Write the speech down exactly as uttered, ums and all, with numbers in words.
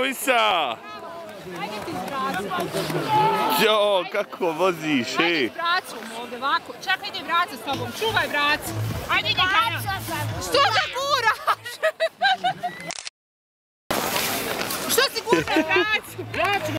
Alisa! Ajde ti s bracom. Jo, kako voziš, ej? Ajde s bracom ovdje, ovako. Čekaj, ide braca s tobom, čuvaj braca. Ajde, ide Kaja. Što se guraš? Što si guraš?